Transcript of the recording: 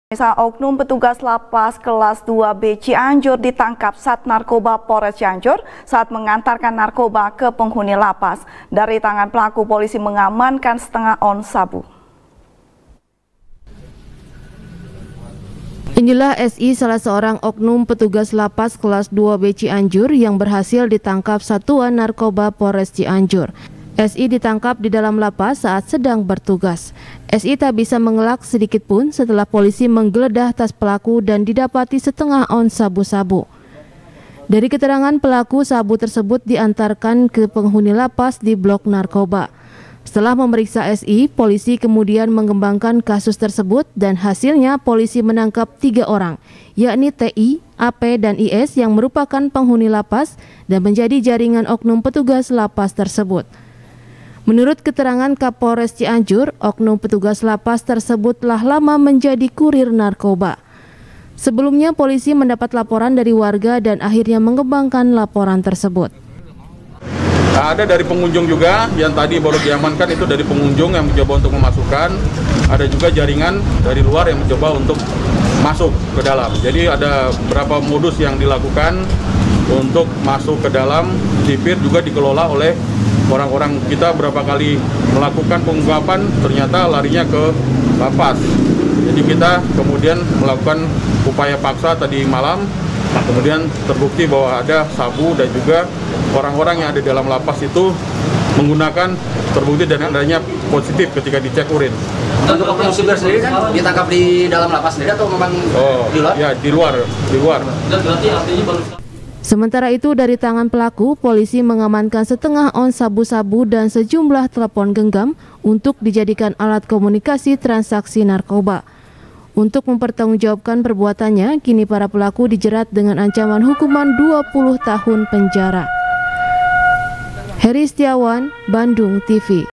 Oknum petugas lapas kelas 2B Cianjur ditangkap Sat Narkoba Polres Cianjur saat mengantarkan narkoba ke penghuni lapas. Dari tangan pelaku, polisi mengamankan setengah ons sabu. Inilah SI, salah seorang oknum petugas lapas kelas 2B Cianjur yang berhasil ditangkap Satuan Narkoba Polres Cianjur. SI ditangkap di dalam lapas saat sedang bertugas. SI tak bisa mengelak sedikit pun setelah polisi menggeledah tas pelaku dan didapati setengah ons sabu-sabu. Dari keterangan pelaku, sabu tersebut diantarkan ke penghuni lapas di blok narkoba. Setelah memeriksa SI, polisi kemudian mengembangkan kasus tersebut dan hasilnya polisi menangkap 3 orang, yakni TI, AP, dan IS yang merupakan penghuni lapas dan menjadi jaringan oknum petugas lapas tersebut. Menurut keterangan Kapolres Cianjur, oknum petugas lapas tersebut telah lama menjadi kurir narkoba. Sebelumnya polisi mendapat laporan dari warga dan akhirnya mengembangkan laporan tersebut. Ada dari pengunjung juga yang tadi baru diamankan, itu dari pengunjung yang mencoba untuk memasukkan. Ada juga jaringan dari luar yang mencoba untuk masuk ke dalam. Jadi ada beberapa modus yang dilakukan untuk masuk ke dalam. Sipir juga dikelola oleh orang-orang kita, berapa kali melakukan pengungkapan ternyata larinya ke lapas. Jadi kita kemudian melakukan upaya paksa tadi malam, kemudian terbukti bahwa ada sabu dan juga orang-orang yang ada di dalam lapas itu menggunakan, terbukti dan adanya positif ketika dicek urin. Untuk oknum sipir sendiri kan ditangkap di dalam lapas sendiri atau memang di luar? Ya, di luar. Sementara itu, dari tangan pelaku, polisi mengamankan setengah ons sabu-sabu dan sejumlah telepon genggam untuk dijadikan alat komunikasi transaksi narkoba. Untuk mempertanggungjawabkan perbuatannya, kini para pelaku dijerat dengan ancaman hukuman 20 tahun penjara. Heri Setiawan, Bandung TV.